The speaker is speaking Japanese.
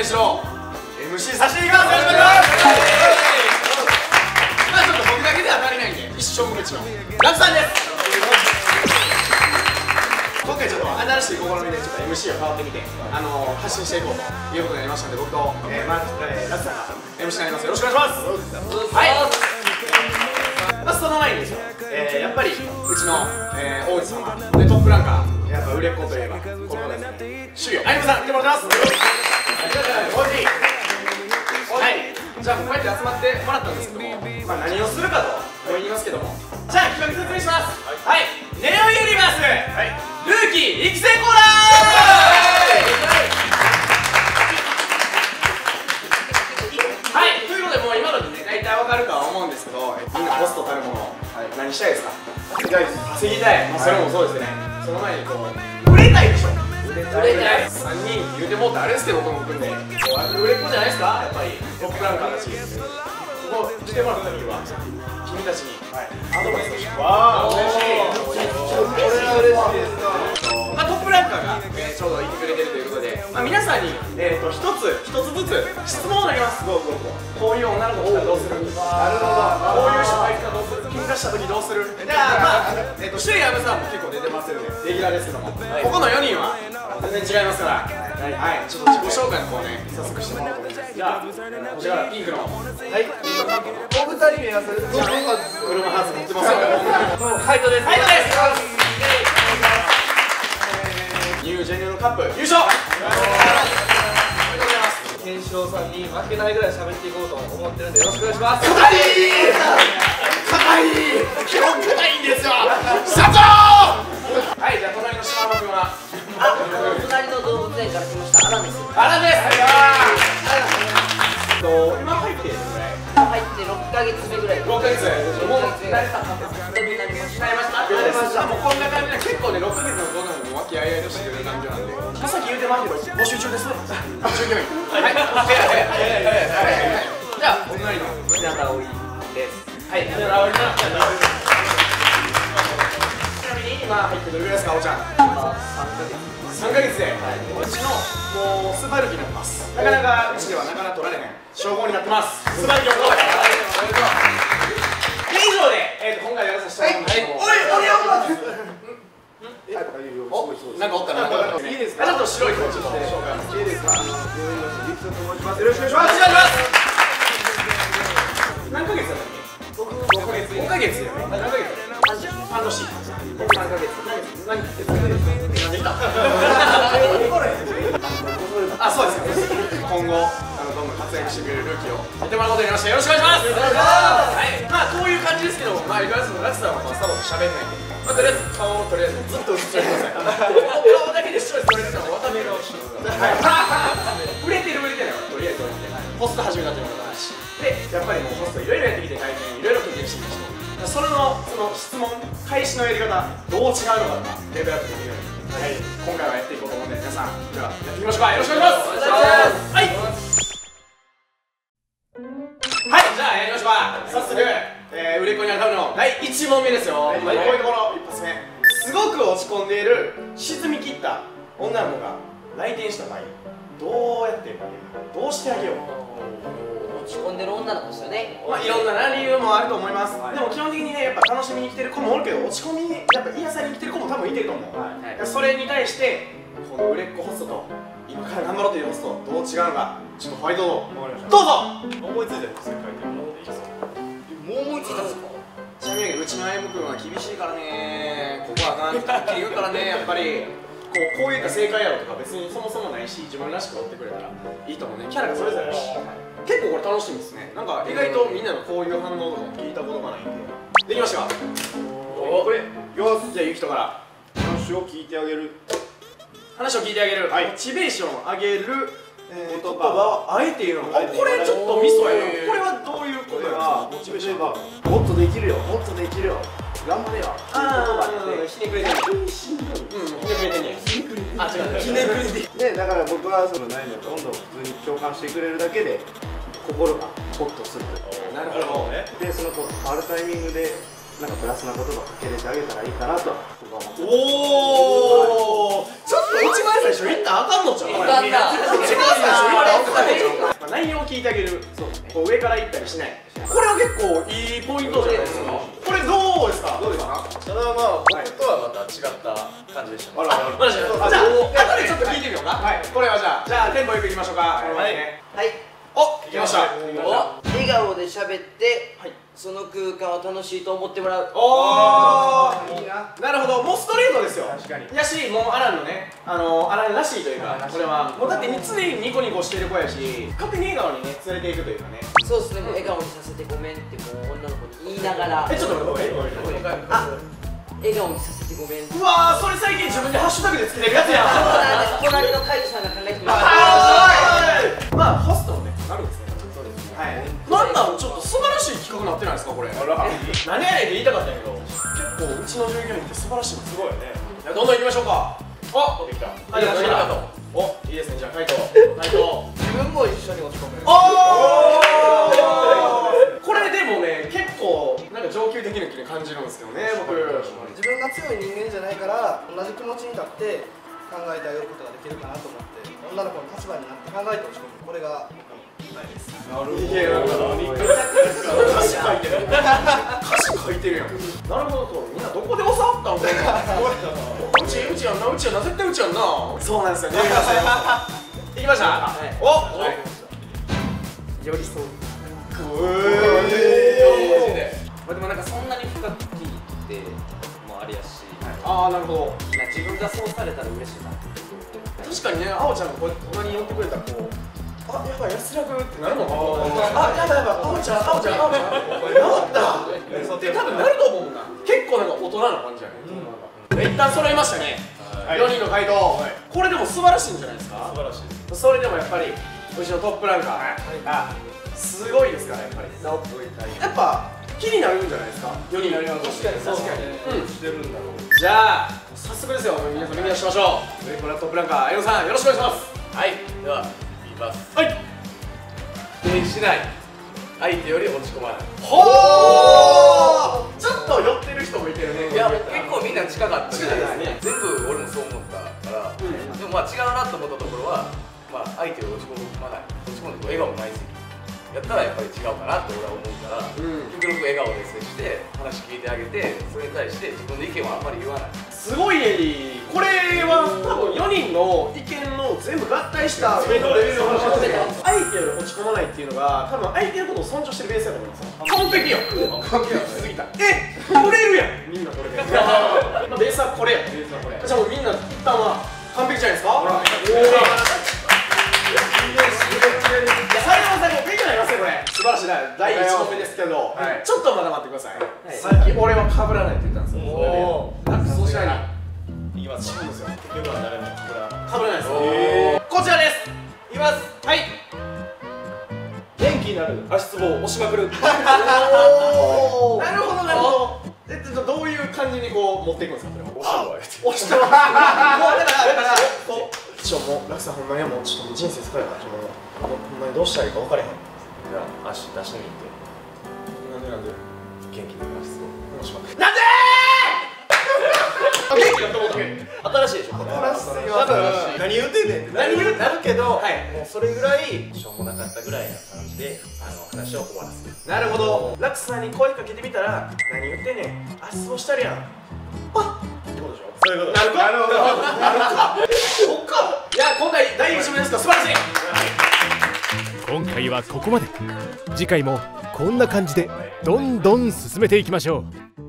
しろ MC させていただきます。よろしくお願いします。まあちょっと僕だけでは足りないんで、一生無口のラクさんです。今回ちょっと新しい試みでちょっと MC を変わってみて発信していこうということになりましたので、僕とラクさんが MC になります。よろしくお願いします。はい。まずその前にですよ、やっぱりうちの王子様でトップランカー、やっぱ売れっ子といえばこの方ですね、修行あゆむさん来てもらってます。はい、じゃあこうやって集まってもらったんですけども、まあ何をするかと言いますけども、じゃあ企画説明します。はい、ネオユニバースルーキー育成コーナー。はい、ということでもう今のでね大体わかるかは思うんですけど、みんなホストたるもの何したいですか？稼ぎたい。それもそうですね。その前にこう売れたいでしょ。売れたい。3人言うてもうってあれですけど、僕も組んで売れっ子じゃないですか。やっぱりトップランカーだし、ここ来てもらった理由は君たちにアドバイスをして。わあ、嬉しい。これは嬉しいです。まあトップランカーがちょうどいてくれてるということで、まあ皆さんに一つずつ質問を投げます。こういう女の子来たらどうする？なるほど。こういう人がいたらどうする？喧嘩した時どうする？じゃあまあシュイヤムさんも結構出てますよね。レギュラーですけども、ここの4人は全然違いますから、はい、ちょっと自己紹介の方ね早速してもらおうと思います。じゃあこちらピンクのお二人目はそれ車ハウス持ってますよ。ハイトです。ニュージェネのカップ優勝。ケンシロウさんに負けないぐらい喋っていこうと思ってるんでよろしくお願いします。硬い基本硬いんですよ社長。はい、じゃあ隣の島山君は隣の動物園から来ましたアランです。 アランです。今入ってるぐらい入って6ヶ月目ぐらい。 6ヶ月もう慣れたんですか？ なりました。 もうこんな感じで結構ね6ヶ月の子供も和気あいあいとしてる感じなんで、さっき言うてますけど募集中です。従業員はいじゃあお隣の日向葵です。はい、日向葵さん。ちなみに今入ってどれぐらいですか、おちゃん？3ヶ月でうちのもうスバルキになってます。なかなかうちではなかなか取られへん称号になってます。スバルキを取られ以上で今回やらさせてもらいます。なんかおったな。いいですか？ちょっと白い子ちょっと紹介いいですか？リクトと申します。よろしくお願いします。何ヶ月だったっけ？僕5ヶ月よね。何ヶ月？半年。僕3ヶ月。何ヶ月？なんでいた？あ、そうです。今後どんどん活躍してくれるルーキーを見てもらうことになりました。よろしくお願いします。はい。まあこういう感じですけども、まあいかがですか？ラチさんはサボと喋んないんで。とりあえず顔をとりあえずずっと映してください。顔だけで視聴率取れるのは渡辺の売れてるとりあえずホスト始めたということだし、でやっぱりもうホストいろいろやってきて大変いろいろ経験してきました。それの質問開始のやり方どう違うのかとかレベルアップできるように、はい、今回はやっていこうと思うんで、皆さんではやっていきましょうか。よろしくお願いします。はい、じゃあやりましょうか。早速売れっ子に当たるの第1問目ですよ。こういうところ一発目、すごく落ち込んでいる沈み切った女の子が来店した場合どうやってどうしてあげよう。 落ち込んでる女の子ですよね。 まあいろんな理由もあると思います。でも基本的にね、やっぱ楽しみに来てる子もおるけど、落ち込みにやっぱ癒されに来てる子も多分いてると思う。それに対してこの売れっ子ホストと今から頑張ろうというホストどう違うのか、ちょっとファイトをどうぞ。思いついたら書いてもらっていいですか？もう思いついたんですか？ちなみにうちのあゆむくんは厳しいからね、ここはあかんって言うからね、やっぱりこういった正解やろとか別にそもそもないし、自分らしく追ってくれたらいいと思うね。キャラがそれぞれあるし、結構これ楽しみですね。なんか意外とみんなのこういう反応とかも聞いたことがないんで。できましたか？これよし、じゃあゆきとから話を聞いてあげる、モチベーションを上げる言葉をあえて言うの。これちょっとミソやな。これはどういうことや？モチベーションがもっとできるよ、もっとできるよ、頑張れよ。ひねくれてんねん。ひねくれてんねん。あ、違う、ひねくれてんね。だから僕はその悩みをどんどん普通に共感してくれるだけで心がホッとする。なるほどね。で、その変わるタイミングでなんかプラスな言葉かけれてあげたらいいかなと僕は思ってます。おお、ちょっ一番最初言ったらあかんのちゃう。 一番最初言ったらあかんのちゃう。 内容を聞いてあげる。こう上から行ったりしない。これは結構いいポイントじゃないですか。これどうですか。どうですか。 それはまあ僕とはまた違った感じでした。 じゃあ後でちょっと聞いてみようか。はい。これはじゃあテンポよくいきましょうか。 はい。 お、来ました。 笑顔で喋ってその空間を楽しいと思ってもらう。 おー、いいな。なるほど、もうストレートですよ。確かに。やし、もうアランのね、アランらしいというか、これはもうだって常にニコニコしてる子やし、勝手に笑顔にね連れていくというかね。 そうですね。もう笑顔にさせてごめんってもう女の子に言いながら。 ちょっと待って。 笑顔にさせてごめん。 うわー、それ最近自分でハッシュタグでつけてるやつやん。 そうなんです。隣のカイトさんが考えてくれました。まあホストもね、なるんですね。はい。なんなんちょっと素晴らしい企画になってないですかこれ。何やねんって言いたかったんやけど、結構うちの従業員って素晴らしいのすごいよね。じゃあどんどん行きましょうか。あ、できた。ありがとう。お、いいですね。じゃあカイト。 自分も一緒に落ち込む。 おー。これでもね結構なんか上級的な気に感じるんですけどね僕。 自分が強い人間じゃないから同じ気持ちになって考えてあげることができるかなと思って女の子の立場になって考えて落ち込む。これがないです。 なるほど。歌詞書いてる。歌詞書いてるやん。なるほど。みんなどこで教わったんだろう。うちやんな、絶対うちやんな。そうなんですよね。行きました。お。寄り添う。 でもなんかそんなに深く聞いてもありやし、 ああなるほど。 自分がそうされたら嬉しいな。 確かにね、あおちゃんがこう隣に寄ってくれたらこう、あ、やばい安らぐってなるもん。あ、やばいあおちゃん治ったって多分なると思うもんな。結構なんか大人な感じやね。一旦揃いましたね。4人の回答。これでも素晴らしいんじゃないですか。素晴らしいです。それでもやっぱりうちのトップランカーがすごいですからやっぱり。やっぱ気になるんじゃないですか。4人。確かにしてるんだろう。じゃあ早速ですよ。皆さん耳出しましょう。これはトップランカーエロさんよろしくお願いします。 はい、では言います。 はい。 否定しない。相手より落ち込まない。 ほー。ちょっと寄ってる人もいてるね。 いや、結構みんな近かった近いですね。 全部俺もそう思ったから、でもまあ違うなと思ったところは、まあ相手を落ち込まない。落ち込んで笑顔ないすぎる。やったらやっぱり違うかなって俺は思うから、極力笑顔で接して話聞いてあげて、それに対して自分の意見はあんまり言わない。 すごいこれは多分4人の意見の全部合体した上のレベルの話で、相手より落ち込まないっていうのが多分相手のことを尊重してるベースだと思います。完璧よ。完璧しすぎた。取れるやんみんなこれで。まあベースはこれや。じゃあもうみんな一旦は完璧じゃないですか。最後の最後勉強になりますねこれ。素晴らしいな。第1問目ですけど、ちょっとまだ待ってください。さっき俺は被らないって言ったんですよ。そうしたらいきます。違うんですよ。結局は誰も被らないです。こちらです。いきます。はい。元気になる足つぼを押しまくる。なるほどなるほど。どういう感じにこう持っていくんですか。押したわ。だからちょもうラクさんほんまにもうちょっと人生疲れた。ほんまにどうしたらいいか分からへん。 じゃあ足出してみて。 なんで元気になります。 なんで元気だと思った。新しいでしょこれ。 何言うてんねんって何言うなるけど、もはいうそれぐらいしょうもなかったぐらいな感じで話を終わらせる。 なるほど。ラクさんに声かけてみたら何言ってんねんあそうしたるやんパッってことでしょ。そういうこと。なるか。そっか。いや今回第1問ですか。素晴らしい。 今回はここまで。次回もこんな感じでどんどん進めていきましょう。